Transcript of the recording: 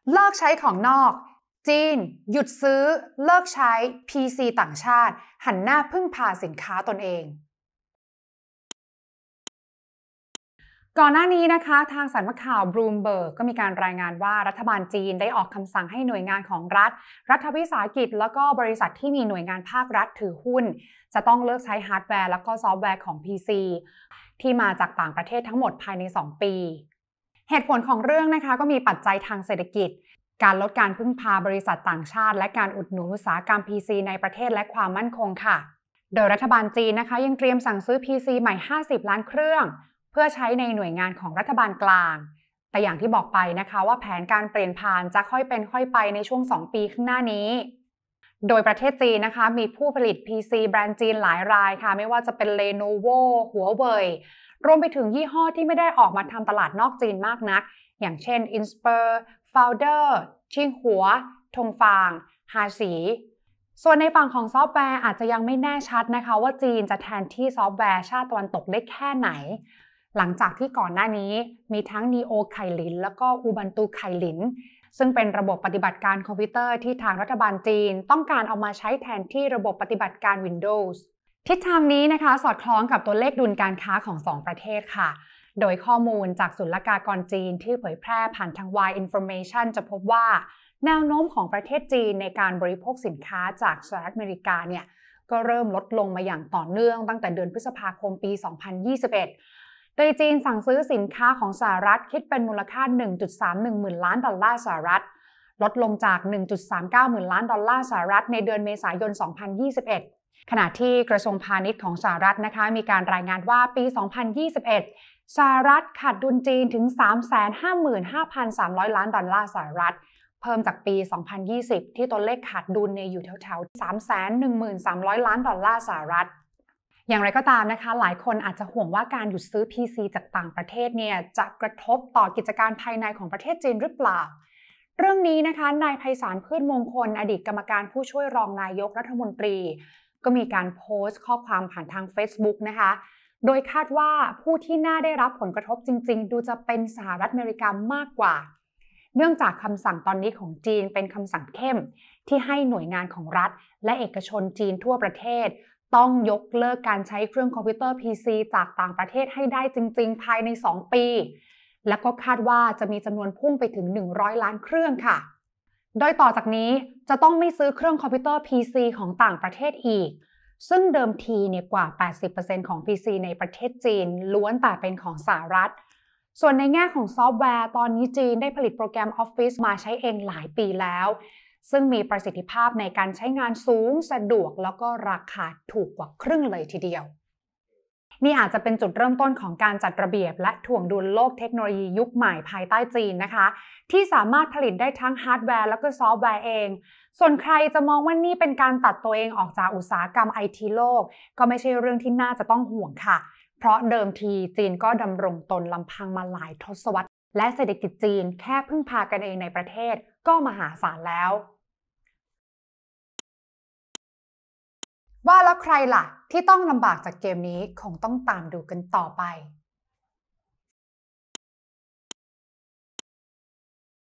เลิกใช้ของนอกจีนหยุดซื้อเลิกใช้ PC ต่างชาติหันหน้าพึ่งพาสินค้าตนเองก่อนหน้านี้นะคะทางสำนักข่าวบลูมเบิร์กก็มีการรายงานว่ารัฐบาลจีนได้ออกคำสั่งให้หน่วยงานของรัฐวิสาหกิจแล้วก็บริษัทที่มีหน่วยงานภาครัฐถือหุ้นจะต้องเลิกใช้ฮาร์ดแวร์แล้วก็ซอฟต์แวร์ของ PC ที่มาจากต่างประเทศทั้งหมดภายใน2 ปีเหตุผลของเรื่องนะคะก็มีปัจจัยทางเศรษฐกิจการลดการพึ่งพาบริษัทต่างชาติและการอุดหนุนอุตสาหกรรม PC ในประเทศและความมั่นคงค่ะโดยรัฐบาลจีนนะคะยังเตรียมสั่งซื้อ PC ใหม่50 ล้านเครื่องเพื่อใช้ในหน่วยงานของรัฐบาลกลางแต่อย่างที่บอกไปนะคะว่าแผนการเปลี่ยนผ่านจะค่อยเป็นค่อยไปในช่วง2 ปีข้างหน้านี้โดยประเทศจีนนะคะมีผู้ผลิต PC แบรนด์จีนหลายรายค่ะไม่ว่าจะเป็น Lenovo Huawei รวมไปถึงยี่ห้อที่ไม่ได้ออกมาทำตลาดนอกจีนมากนักอย่างเช่น Inspur Founder ชิงหัวทงฟางฮาสีส่วนในฝั่งของซอฟต์แวร์อาจจะยังไม่แน่ชัดนะคะว่าจีนจะแทนที่ซอฟต์แวร์ชาติตะวันตกได้แค่ไหนหลังจากที่ก่อนหน้านี้มีทั้ง Neo ไคลินแล้วก็ Ubuntu ไคลินซึ่งเป็นระบบปฏิบัติการคอมพิวเตอร์ที่ทางรัฐบาลจีนต้องการเอามาใช้แทนที่ระบบปฏิบัติการ Windows ทิศทางนี้นะคะสอดคล้องกับตัวเลขดุลการค้าของ2 ประเทศค่ะโดยข้อมูลจากศุลกากรจีนที่เผยแพร่ผ่านทาง Y Information จะพบว่าแนวโน้มของประเทศจีนในการบริโภคสินค้าจากสหรัฐอเมริกาเนี่ยก็เริ่มลดลงมาอย่างต่อเนื่องตั้งแต่เดือนพฤษภาคมปี 2021 โดยจีนสั่งซื้อสินค้าของสหรัฐคิดเป็นมูลค่า 1.31 หมื่นล้านดอลลาร์สหรัฐลดลงจาก 1.39 หมื่นล้านดอลลาร์สหรัฐในเดือนเมษายน 2021 ขณะที่กระทรวงพาณิชย์ของสหรัฐนะคะมีการรายงานว่าปี 2021 สหรัฐขาดดุลจีนถึง 355,300 ล้านดอลลาร์สหรัฐเพิ่มจากปี 2020 ที่ตัวเลขขาดดุลอยู่แถวๆ 313,000 ล้านดอลลาร์สหรัฐอย่างไรก็ตามนะคะหลายคนอาจจะห่วงว่าการหยุดซื้อ PC จากต่างประเทศเนี่ยจะกระทบต่อกิจการภายในของประเทศจีนหรือเปล่าเรื่องนี้นะคะนายไพศาลพืชมงคลอดีตกรรมการผู้ช่วยรองนายกรัฐมนตรีก็มีการโพสต์ข้อความผ่านทาง Facebook นะคะโดยคาดว่าผู้ที่น่าได้รับผลกระทบจริงๆดูจะเป็นสหรัฐอเมริกามากกว่าเนื่องจากคำสั่งตอนนี้ของจีนเป็นคำสั่งเข้มที่ให้หน่วยงานของรัฐและเอกชนจีนทั่วประเทศต้องยกเลิกการใช้เครื่องคอมพิวเตอร์ PC จากต่างประเทศให้ได้จริงๆภายใน2 ปีและก็คาดว่าจะมีจำนวนพุ่งไปถึง100 ล้านเครื่องค่ะโดยต่อจากนี้จะต้องไม่ซื้อเครื่องคอมพิวเตอร์ PC ของต่างประเทศอีกซึ่งเดิมทีเนี่ยกว่า 80% ของ PC ในประเทศจีนล้วนแต่เป็นของสหรัฐส่วนในแง่ของซอฟต์แวร์ตอนนี้จีนได้ผลิตโปรแกรม Office มาใช้เองหลายปีแล้วซึ่งมีประสิทธิภาพในการใช้งานสูงสะดวกแล้วก็ราคาถูกกว่าครึ่งเลยทีเดียวนี่อาจจะเป็นจุดเริ่มต้นของการจัดระเบียบและถ่วงดุลโลกเทคโนโลยียุคใหม่ภายใต้จีนนะคะที่สามารถผลิตได้ทั้งฮาร์ดแวร์แล้วก็ซอฟต์แวร์เองส่วนใครจะมองว่านี่เป็นการตัดตัวเองออกจากอุตสาหกรรม IT โลกก็ไม่ใช่เรื่องที่น่าจะต้องห่วงค่ะเพราะเดิมทีจีนก็ดำรงตนลำพังมาหลายทศวรรษและเศรษฐกิจจีนแค่พึ่งพากันเองในประเทศก็มหาศาลแล้วว่าแล้วใครล่ะที่ต้องลำบากจากเกมนี้คงต้องตามดูกันต่อไป